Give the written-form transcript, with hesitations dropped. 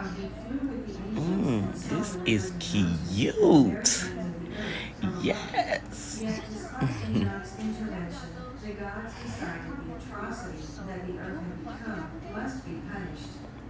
This is cute. Yes. Yet, despite Enoch's intervention, the gods decided the atrocity that the earth had become must be punished.